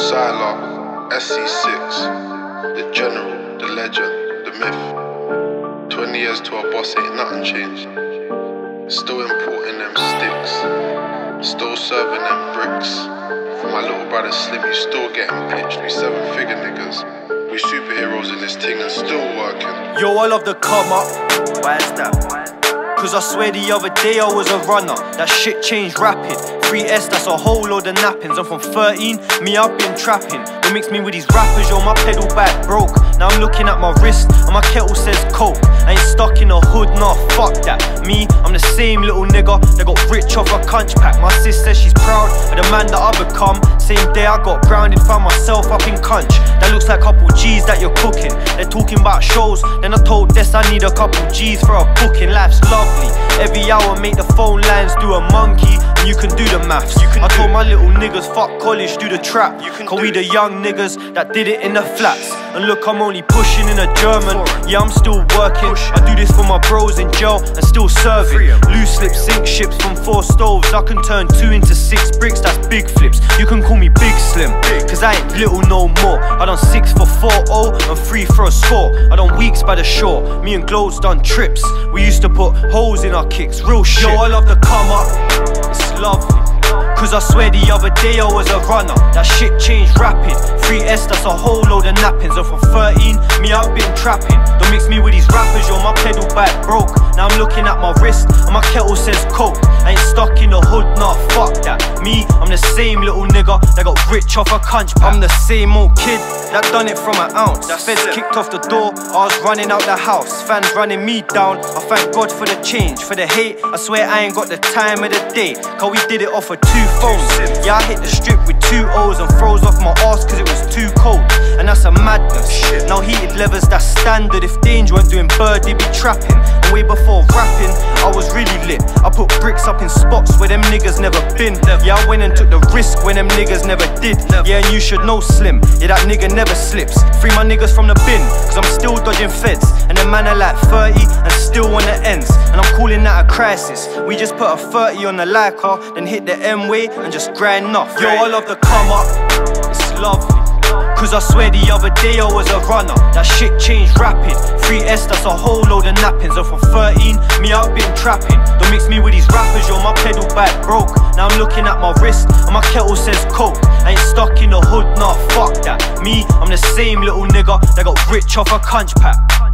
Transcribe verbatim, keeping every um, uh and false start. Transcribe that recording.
Sylar, S C six, the general, the legend, the myth. Twenty years to our boss, ain't nothing changed. Still importing them sticks, still serving them bricks. For my little brother Slim, you still getting pitched. We seven figure niggas, we superheroes in this thing and still working. Yo, I love the come up. Why is that? Cause I swear the other day I was a runner. That shit changed rapid. three S, that's a whole load of nappings. I'm from thirteen, me I've been trapping. Don't mix me with these rappers, yo, my pedal back broke. Now I'm looking at my wrist and my kettle says coke. I ain't stuck in a hood, nah, fuck that. Me, I'm the same little nigga that got rich off a crunch pack. My sis says she's proud of the man that I become. Same day I got grounded, found myself up in Cunch. That looks like couple G's that you're cooking. They're talking about shows, then I told Des I need a couple G's for a booking. Life's lovely, every hour make the phone lines do a monkey. And you can do the maths. You can I told my little niggas, fuck college, do the trap. Cause we the young niggas that did it in the flats. And look, I'm only pushing in a German. Yeah, I'm still working. I do this for my bros in jail and still serving. Loose lips, sink ships from four stoves. I can turn two into six bricks, that's big flips. You can call me Big Slim, cause I ain't little no more. I done six for four oh and three for a score. I done weeks by the shore. Me and Glow's done trips. We used to put holes in our kicks, real shit. Yo, I love the come up, it's lovely. Cause I swear the other day I was a runner. That shit changed rapid. three S, that's a whole load of nappings. And from thirteen, me I've been trapping. Don't mix me with these rappers, yo, my pedal back broke. Now I'm looking at my wrist and my kettle says coke. I ain't stuck in the hood, nah, fuck that. Me, I'm the same little nigga that got rich off a crunch pack. I'm the same old kid that done it from an ounce. Feds kicked off the door, I was running out the house. Fans running me down, I thank God for the change. For the hate, I swear I ain't got the time of the day. Cause we did it off of two phones. Yeah, I hit the strip with two O's and froze off my arse cause it was too cold. And that's a madness. Now heated levers, that's standard. If Danger weren't doing bird, they'd be trapping. And way before rapping, I was really lit. I put bricks up in spots where them niggas never been. Yeah, I went and took the risk when them niggas never did. Yeah, and you should know Slim, yeah, that nigga never slips. Free my niggas from the bin, cause I'm still dodging feds. And the man are like thirty and still on the ends. And I'm calling that a crisis. We just put a thirty on the Leica, then hit the M-way and just grind off. Yo, I love the come up, it's lovely. Cause I swear the other day I was a runner. That shit changed rapid. three S, that's a whole load of nappings. And from thirteen, me I've been trapping. Don't mix me with these rappers, yo, my pedal back broke. Now I'm looking at my wrist and my kettle says coke. I ain't stuck in the hood, nah, fuck that. Me, I'm the same little nigga that got rich off a crunch pack.